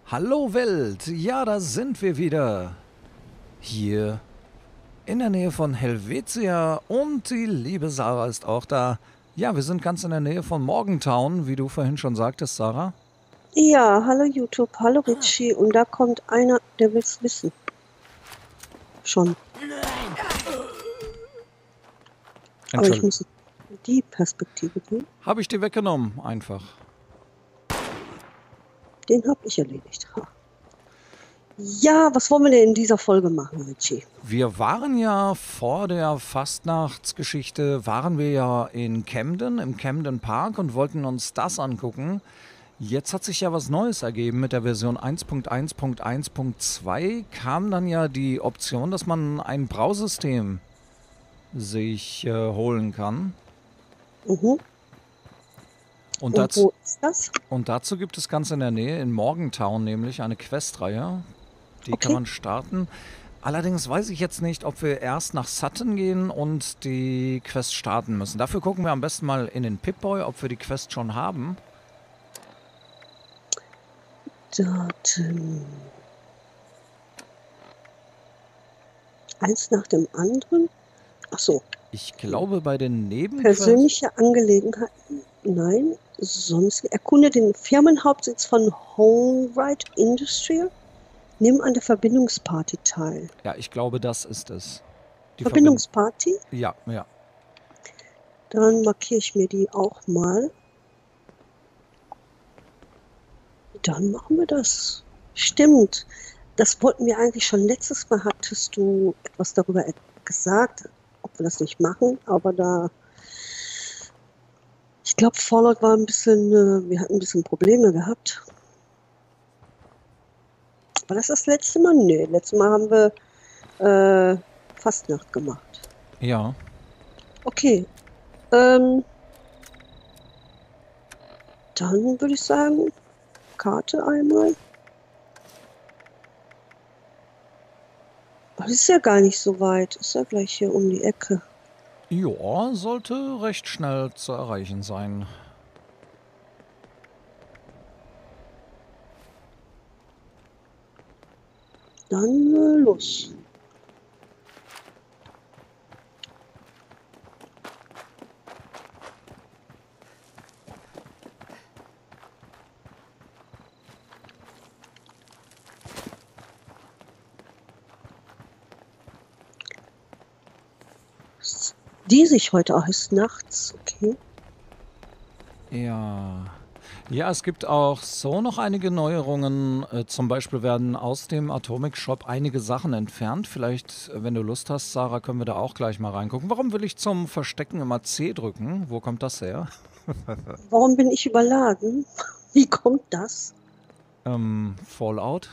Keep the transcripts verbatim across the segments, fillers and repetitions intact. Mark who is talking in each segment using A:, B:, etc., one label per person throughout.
A: Hallo Welt, ja, da sind wir wieder. Hier in der Nähe von Helvetia und die liebe Sarah ist auch da. Ja, wir sind ganz in der Nähe von Morgantown, wie du vorhin schon sagtest, Sarah.
B: Ja, hallo YouTube, hallo Richie. Und da kommt einer, der will's wissen. Schon. Aber ich
A: Entschuldigung.
B: muss die Perspektive nehmen.
A: Habe ich dir weggenommen, einfach.
B: Den habe ich erledigt. Ha. Ja, was wollen wir denn in dieser Folge machen, Richie?
A: Wir waren ja vor der Fastnachtsgeschichte, waren wir ja in Camden, im Camden Park und wollten uns das angucken. Jetzt hat sich ja was Neues ergeben. Mit der Version eins Punkt eins Punkt eins Punkt zwei kam dann ja die Option, dass man ein Brausystem sich äh, holen kann.
B: Mhm.
A: Und,
B: Und
A: dazu,
B: wo ist das?
A: und dazu gibt es ganz in der Nähe, in Morgantown nämlich, eine Questreihe. Die
B: Okay.
A: kann man starten. Allerdings weiß ich jetzt nicht, ob wir erst nach Sutton gehen und die Quest starten müssen. Dafür gucken wir am besten mal in den Pip-Boy, ob wir die Quest schon haben.
B: Daten. Eins nach dem anderen? Ach so.
A: Ich glaube, bei den Nebenquests...
B: Persönliche Angelegenheiten? Nein. Sonst erkunde den Firmenhauptsitz von Homewright Industrial. Nimm an der Verbindungsparty teil.
A: Ja, ich glaube, das ist es. Die
B: Verbindungsparty?
A: Verbind ja, ja.
B: Dann markiere ich mir die auch mal. Dann machen wir das. Stimmt. Das wollten wir eigentlich schon letztes Mal. Hattest du etwas darüber gesagt, ob wir das nicht machen. Aber da... Ich glaube, Fallout war ein bisschen... Wir hatten ein bisschen Probleme gehabt. War das das letzte Mal? Nee, letztes Mal haben wir äh, Fastnacht gemacht.
A: Ja.
B: Okay. Ähm, dann würde ich sagen, Karte einmal. Das ist ja gar nicht so weit. Ist ja gleich hier um die Ecke.
A: Ja, sollte recht schnell zu erreichen sein.
B: Dann äh, los. Die sich heute auch ist nachts, okay.
A: Ja. Ja, es gibt auch so noch einige Neuerungen. Äh, zum Beispiel werden aus dem Atomic Shop einige Sachen entfernt. Vielleicht, wenn du Lust hast, Sarah, können wir da auch gleich mal reingucken. Warum will ich zum Verstecken immer C drücken? Wo kommt das her?
B: Warum bin ich überladen? Wie kommt das?
A: Ähm, Fallout?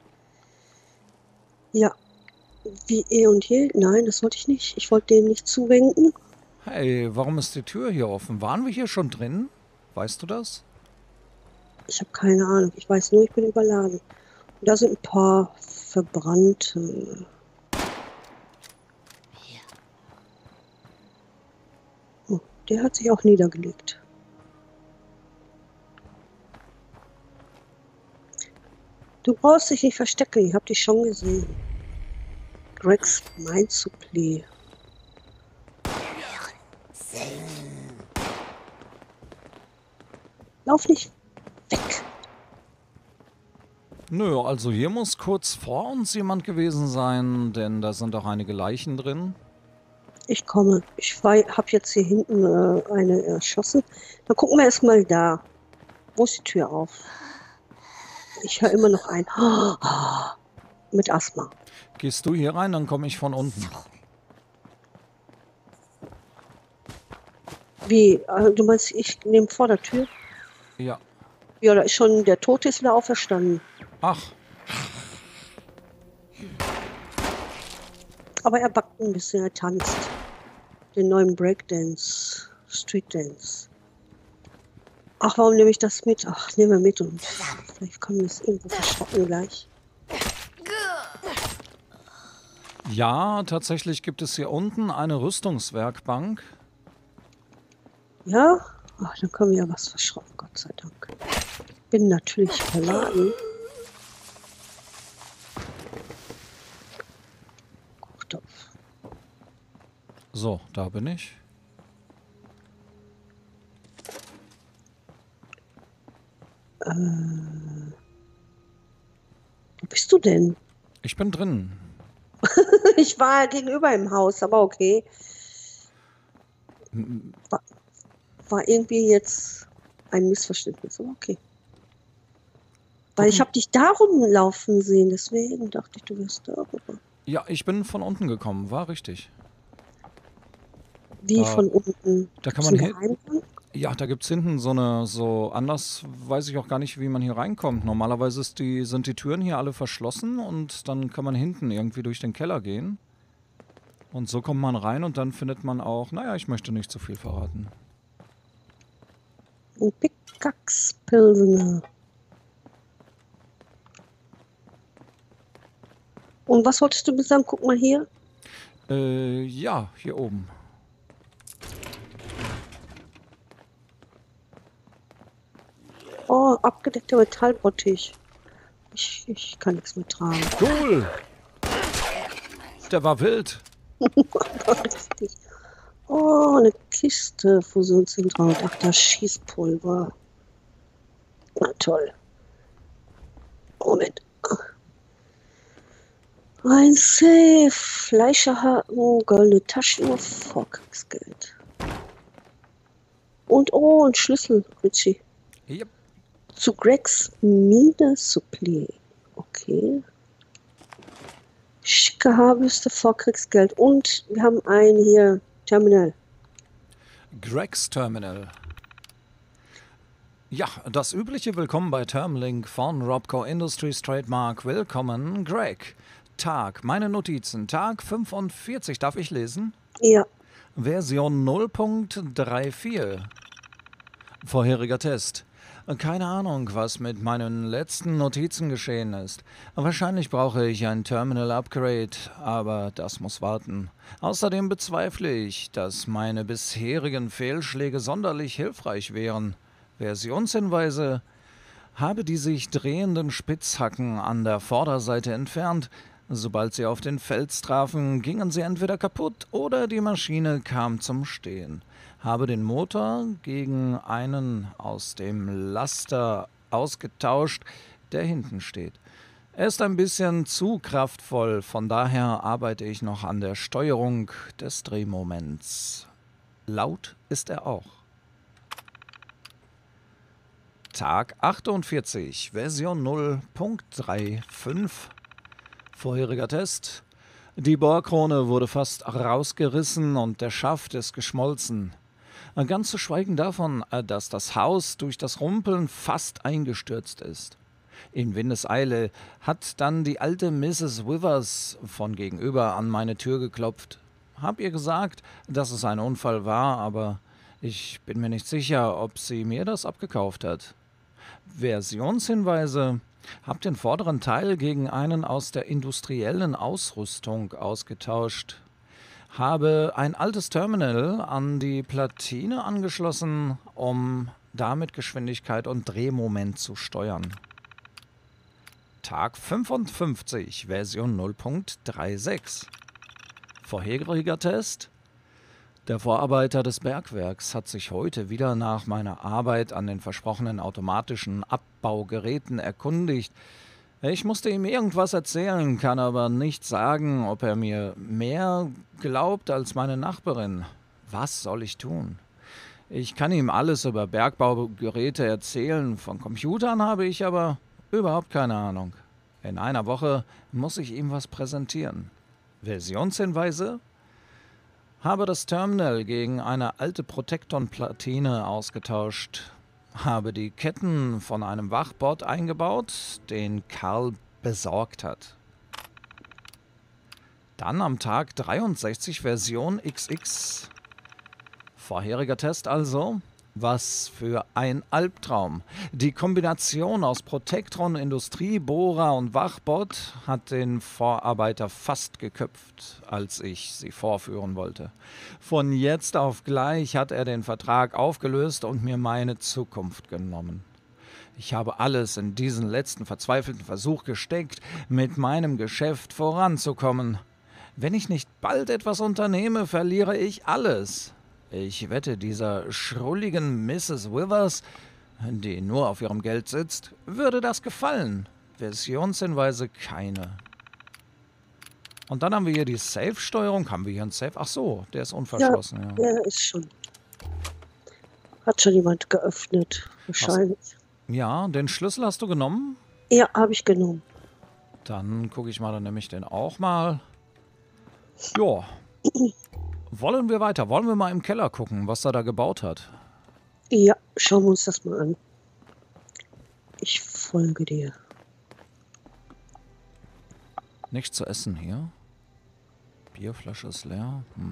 B: Ja. Wie eh und je? Nein, das wollte ich nicht. Ich wollte dem nicht zuwinken.
A: Hey, warum ist die Tür hier offen? Waren wir hier schon drin? Weißt du das?
B: Ich habe keine Ahnung. Ich weiß nur, ich bin überladen. Und da sind ein paar verbrannte. Oh, der hat sich auch niedergelegt. Du brauchst dich nicht verstecken. Ich habe dich schon gesehen. Greg's Mind Supply. Lauf nicht weg.
A: Nö, also hier muss kurz vor uns jemand gewesen sein, denn da sind auch einige Leichen drin.
B: Ich komme. Ich habe jetzt hier hinten äh, eine erschossen. Dann gucken wir erstmal da. Wo ist die Tür auf? Ich höre immer noch ein. Mit Asthma.
A: Gehst du hier rein, dann komme ich von unten.
B: Wie? Äh, du meinst, ich nehme vor der Tür?
A: Ja.
B: Ja, da ist schon, der Tote ist wieder auferstanden.
A: Ach.
B: Aber er backt ein bisschen, er tanzt. Den neuen Breakdance, Street Dance. Ach, warum nehme ich das mit? Ach, nehmen wir mit und vielleicht können wir es irgendwo verschrocken gleich.
A: Ja, tatsächlich gibt es hier unten eine Rüstungswerkbank.
B: Ja? Ach, dann können wir ja was verschrocken, Gott sei Dank. Bin natürlich verladen.
A: So, da bin ich.
B: Äh, wo bist du denn?
A: Ich bin drin.
B: Ich war gegenüber im Haus, aber okay. War, war irgendwie jetzt ein Missverständnis, aber okay. Weil ich habe dich da rumlaufen sehen, deswegen dachte ich, du wärst da.
A: Ja, ich bin von unten gekommen, war richtig.
B: Wie
A: Da,
B: von unten?
A: da kann
B: Gibt's
A: man
B: einen
A: hin.
B: Geheimgang?
A: Ja, da gibt es hinten so eine, so anders weiß ich auch gar nicht, wie man hier reinkommt. Normalerweise ist die, sind die Türen hier alle verschlossen und dann kann man hinten irgendwie durch den Keller gehen. Und so kommt man rein und dann findet man auch, naja, ich möchte nicht zu viel verraten.
B: Ein Pickaxe-Pilsener. Und was wolltest du mir sagen? Guck mal hier.
A: Äh, ja, hier oben.
B: Oh, abgedeckter Metallbottich. Ich, ich kann nichts mehr tragen.
A: Cool! Der war wild.
B: Richtig. Oh, eine Kiste. Fusionszentrale. Ach, das Schießpulver. Na toll. Moment. Ein Safe. Fleischerhaken, goldene Taschenuhr, Vorkriegsgeld. Und oh, ein Schlüssel, Richie.
A: Yep.
B: Zu Gregs Mine Supply. Okay. Schicke Haarbürste, Vorkriegsgeld. Und wir haben ein hier Terminal.
A: Gregs Terminal. Ja, das übliche Willkommen bei Termlink von Robco Industries Trademark. Willkommen, Greg. Tag, meine Notizen. Tag fünfundvierzig, darf ich lesen?
B: Ja.
A: Version null Punkt vierunddreißig. Vorheriger Test. Keine Ahnung, was mit meinen letzten Notizen geschehen ist. Wahrscheinlich brauche ich ein Terminal-Upgrade, aber das muss warten. Außerdem bezweifle ich, dass meine bisherigen Fehlschläge sonderlich hilfreich wären. Versionshinweise: Habe die sich drehenden Spitzhacken an der Vorderseite entfernt. Sobald sie auf den Fels trafen, gingen sie entweder kaputt oder die Maschine kam zum Stehen. Habe den Motor gegen einen aus dem Laster ausgetauscht, der hinten steht. Er ist ein bisschen zu kraftvoll, von daher arbeite ich noch an der Steuerung des Drehmoments. Laut ist er auch. Tag achtundvierzig, Version null Punkt fünfunddreißig. Vorheriger Test. Die Bohrkrone wurde fast rausgerissen und der Schaft ist geschmolzen. Ganz zu schweigen davon, dass das Haus durch das Rumpeln fast eingestürzt ist. In Windeseile hat dann die alte Misses Withers von gegenüber an meine Tür geklopft. Hab ihr gesagt, dass es ein Unfall war, aber ich bin mir nicht sicher, ob sie mir das abgekauft hat. Versionshinweise: Hab den vorderen Teil gegen einen aus der industriellen Ausrüstung ausgetauscht. Habe ein altes Terminal an die Platine angeschlossen, um damit Geschwindigkeit und Drehmoment zu steuern. Tag fünfundfünfzig, Version null Punkt sechsunddreißig. Vorheriger Test. Der Vorarbeiter des Bergwerks hat sich heute wieder nach meiner Arbeit an den versprochenen automatischen Abbaugeräten erkundigt. Ich musste ihm irgendwas erzählen, kann aber nicht sagen, ob er mir mehr glaubt als meine Nachbarin. Was soll ich tun? Ich kann ihm alles über Bergbaugeräte erzählen, von Computern habe ich aber überhaupt keine Ahnung. In einer Woche muss ich ihm was präsentieren. Versionshinweise: Habe das Terminal gegen eine alte Protecton-Platine ausgetauscht. Habe die Ketten von einem Wachbot eingebaut, den Karl besorgt hat. Dann am Tag dreiundsechzig, Version X X. Vorheriger Test also. Was für ein Albtraum. Die Kombination aus Protectron, Industriebohrer und Wachbot hat den Vorarbeiter fast geköpft, als ich sie vorführen wollte. Von jetzt auf gleich hat er den Vertrag aufgelöst und mir meine Zukunft genommen. Ich habe alles in diesen letzten verzweifelten Versuch gesteckt, mit meinem Geschäft voranzukommen. Wenn ich nicht bald etwas unternehme, verliere ich alles. Ich wette, dieser schrulligen Misses Withers, die nur auf ihrem Geld sitzt, würde das gefallen. Versionshinweise keine. Und dann haben wir hier die Safe-Steuerung. Haben wir hier einen Safe? Ach so, der ist
B: Ja,
A: unverschlossen, ja.
B: ja, ist schon. Hat schon jemand geöffnet, wahrscheinlich.
A: Ja, den Schlüssel hast du genommen?
B: Ja, habe ich genommen.
A: Dann gucke ich mal, dann nehme ich den auch mal. Ja. Wollen wir weiter? Wollen wir mal im Keller gucken, was er da gebaut hat?
B: Ja, schauen wir uns das mal an. Ich folge dir.
A: Nichts zu essen hier. Bierflasche ist leer. Hm.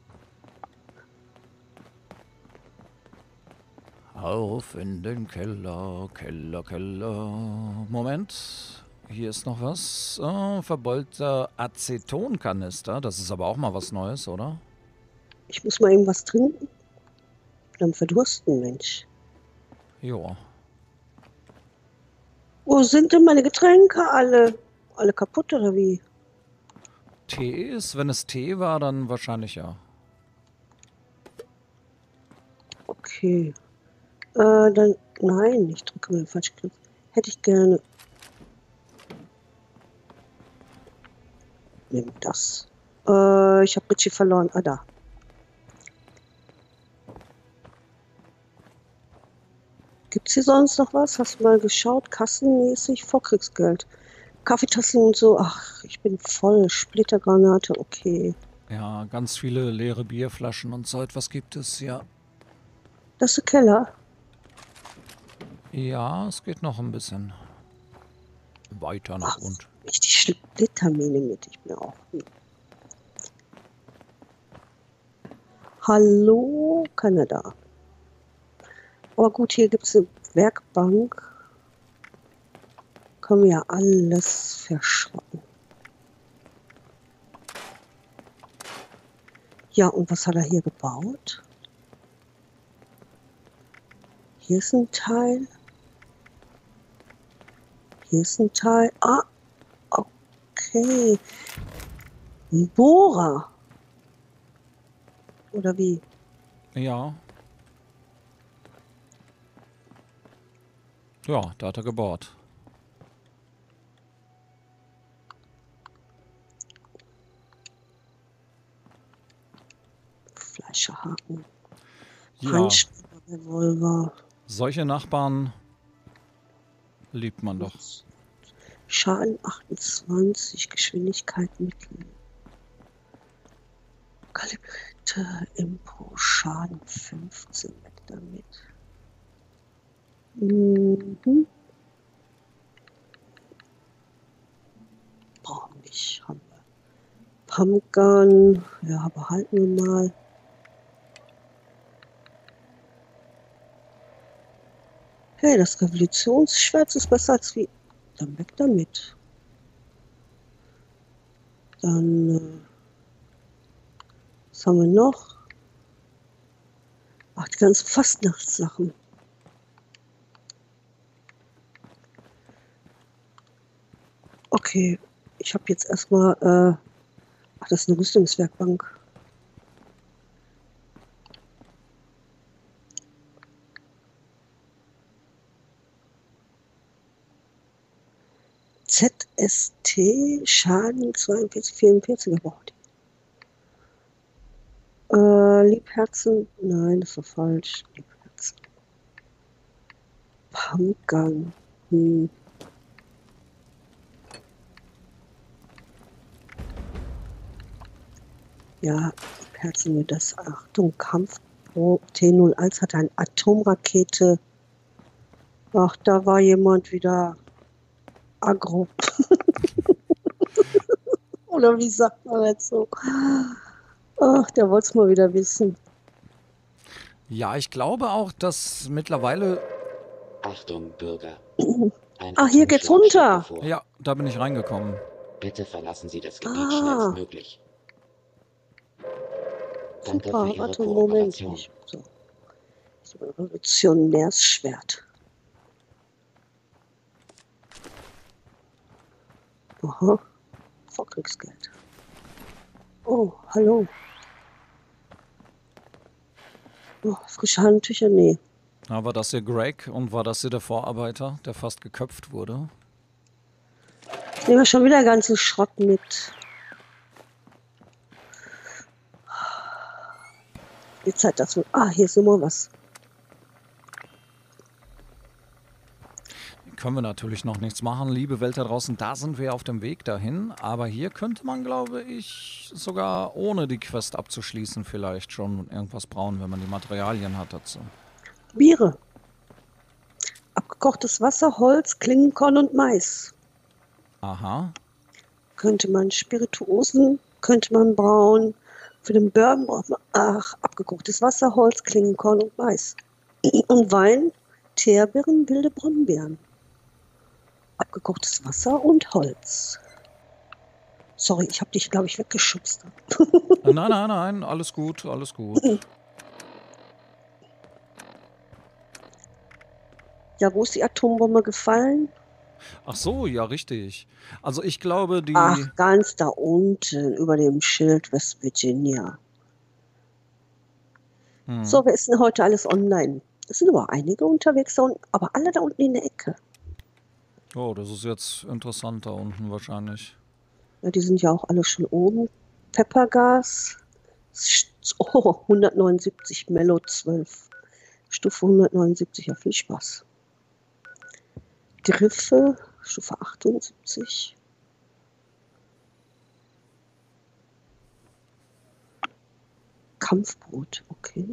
A: Auf in den Keller, Keller, Keller. Moment, hier ist noch was. Oh, verbeulter Acetonkanister. Das ist aber auch mal was Neues, oder?
B: Ich muss mal eben was trinken. Dann verdursten, Mensch.
A: Jo.
B: Wo sind denn meine Getränke alle? Alle kaputt oder wie?
A: Tee ist, wenn es Tee war, dann wahrscheinlich ja.
B: Okay. Äh, dann, nein, ich drücke mal den falschen Knopf. Hätte ich gerne. Nimm das. Äh, ich habe Richie verloren. Ah, da. Gibt's hier sonst noch was? Hast du mal geschaut? Kassenmäßig? Vorkriegsgeld. Kaffeetassen und so. Ach, ich bin voll. Splittergranate. Okay.
A: Ja, ganz viele leere Bierflaschen und so etwas gibt es, ja.
B: Das ist der Keller.
A: Ja, es geht noch ein bisschen weiter nach
B: Ach,
A: unten.
B: ich die Splittermine mit. Ich bin auch. Hallo, Kanada. Aber gut, hier gibt es eine Werkbank. Können wir ja alles verschrotten. Ja, und was hat er hier gebaut? Hier ist ein Teil. Hier ist ein Teil. Ah, okay. Ein Bohrer. Oder wie?
A: Ja. Ja, da hat er gebohrt.
B: Fleischerhaken.
A: Ja,
B: Handschreber-Revolver.
A: solche Nachbarn liebt man doch.
B: Schaden achtundzwanzig, Geschwindigkeit mittel. Kalibrierte Impro, Schaden fünfzehn, weg damit. Mhm. Brauchen wir nicht, haben wir. Pumpgun, ja, behalten wir mal. Hey, das Revolutionsschwert ist besser als wie. Dann weg damit. Dann. Äh, was haben wir noch? Ach, die ganzen Fastnachtssachen. Okay, ich habe jetzt erstmal. Äh, ach, das ist eine Rüstungswerkbank. Z S T, Schaden zweiundvierzig, vierundvierzig gebraucht. Äh, Liebherzen, nein, das war falsch. Liebherzen. Pumpgun. Hm. Ja, Liebherzen mir das. Achtung, Kampf Pro T null eins hat eine Atomrakete. Ach, da war jemand wieder aggro. Oder wie sagt man jetzt so? Ach, der wollte es mal wieder wissen.
A: Ja, ich glaube auch, dass mittlerweile...
C: Achtung, Bürger. Ein
B: Ah, hier geht's
C: Atomschlag steht
B: runter.
C: bevor.
A: Ja, da bin ich reingekommen.
C: Bitte verlassen Sie das Gebiet
B: Ah.
C: schnellstmöglich. Danke
B: Super,
C: für Ihre
B: warte einen Moment.
C: Kooperation.
B: Ich, so. So ein Revolutionärsschwert. Aha. Vorkriegsgeld. Oh, hallo. Oh, frische Handtücher? Nee.
A: Na, war das hier Greg und war das hier der Vorarbeiter, der fast geköpft wurde?
B: Ich nehme schon wieder ganzen Schrott mit. Die Zeit dazu. Ah, hier ist immer was.
A: Können wir natürlich noch nichts machen, liebe Welt da draußen. Da sind wir auf dem Weg dahin. Aber hier könnte man, glaube ich, sogar ohne die Quest abzuschließen vielleicht schon irgendwas brauen, wenn man die Materialien hat dazu.
B: Biere. Abgekochtes Wasser, Holz, Klingenkorn und Mais.
A: Aha.
B: Könnte man Spirituosen, könnte man brauen. Für den Bourbon braucht man, ach, abgekochtes Wasser, Holz, Klingenkorn und Mais. Und Wein, Teerbeeren, wilde Brombeeren. Abgekochtes Wasser und Holz. Sorry, ich habe dich, glaube ich, weggeschubst.
A: Nein, nein, nein, alles gut, alles gut.
B: Ja, wo ist die Atombombe gefallen?
A: Ach so, ja, richtig. Also ich glaube, die...
B: Ach, ganz da unten über dem Schild West Virginia.
A: Hm.
B: So, wer ist denn heute alles online? Es sind aber einige unterwegs, da unten, aber alle da unten in der Ecke.
A: Oh, das ist jetzt interessant da unten wahrscheinlich.
B: Ja, die sind ja auch alle schon oben. Peppergas. Oh, hundertneunundsiebzig, Mello zwölf. Stufe hundertneunundsiebzig, ja, viel Spaß. Griffe, Stufe achtundsiebzig. Kampfbrot, okay.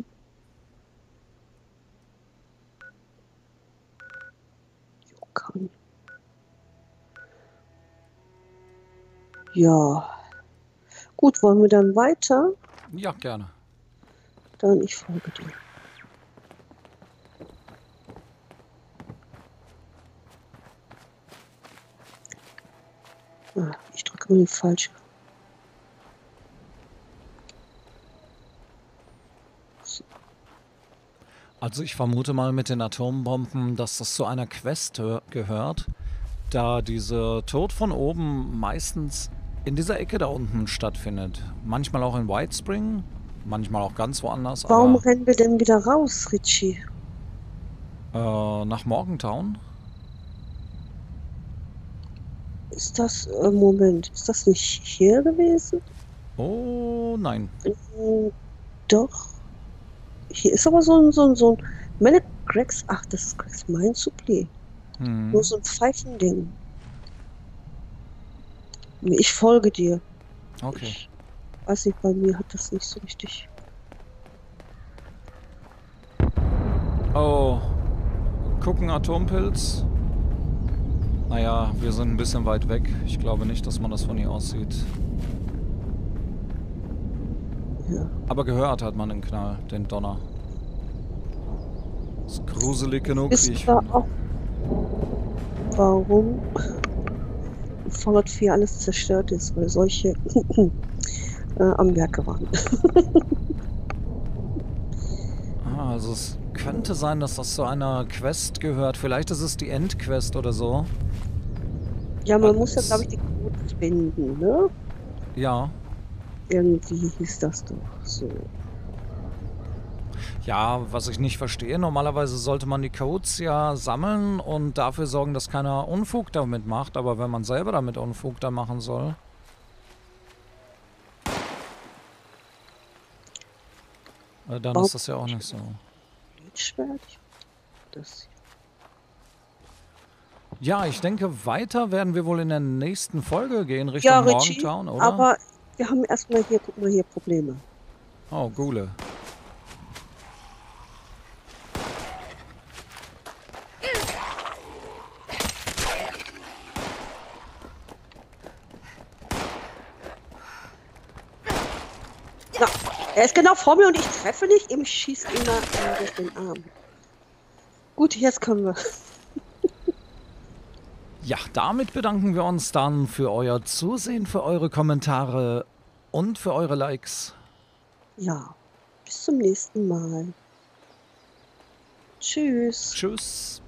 B: Jokan. Ja. Gut, wollen wir dann weiter?
A: Ja, gerne.
B: Dann ich folge dir. Ah, ich drücke mal die falsche. So.
A: Also ich vermute mal mit den Atombomben, dass das zu einer Quest gehört, da dieser Tod von oben meistens in dieser Ecke da unten stattfindet. Manchmal auch in White Spring, manchmal auch ganz woanders.
B: Warum
A: aber,
B: rennen wir denn wieder raus, Richie?
A: Äh, nach Morgantown?
B: Ist das, äh, Moment, ist das nicht hier gewesen?
A: Oh, nein.
B: Hm, doch. Hier ist aber so ein, so ein, so ein, meine Gregs, ach, das ist Gregs mein Suppli.
A: Hm.
B: Nur so ein Pfeifending. Ich folge dir.
A: Okay.
B: Ich weiß nicht, bei mir hat das nicht so richtig.
A: Oh, gucken Atompilz. Naja, wir sind ein bisschen weit weg. Ich glaube nicht, dass man das von hier aus sieht.
B: Ja.
A: Aber gehört hat man den Knall, den Donner. Ist gruselig genug, wie
B: Ist
A: ich
B: da
A: finde.
B: auch, warum Fallout vier alles zerstört ist, weil solche äh, am Werke waren.
A: Ah, also es könnte sein, dass das zu einer Quest gehört. Vielleicht ist es die Endquest oder so.
B: Ja, man
A: Weil
B: muss ja,
A: es-
B: glaube ich, die Codes finden, ne?
A: Ja.
B: Irgendwie hieß das doch so.
A: Ja, was ich nicht verstehe, normalerweise sollte man die Codes ja sammeln und dafür sorgen, dass keiner Unfug damit macht. Aber wenn man selber damit Unfug da machen soll... äh, Dann
B: Warum-
A: ist das ja auch nicht so.
B: Blitzschwert? Das
A: Ja, ich denke, weiter werden wir wohl in der nächsten Folge gehen, Richtung
B: ja, Richie,
A: Morgantown, oder?
B: aber wir haben erstmal hier, guck mal hier, Probleme.
A: Oh, Gule.
B: Na, er ist genau vor mir und ich treffe nicht, ihm schießt ihn da äh, durch den Arm. Gut, jetzt können wir.
A: Ja, damit bedanken wir uns dann für euer Zusehen, für eure Kommentare und für eure Likes.
B: Ja, bis zum nächsten Mal. Tschüss.
A: Tschüss.